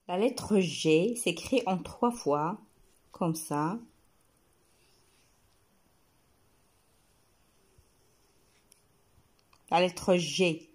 La lettre G s'écrit en 3 fois, comme ça. La lettre G.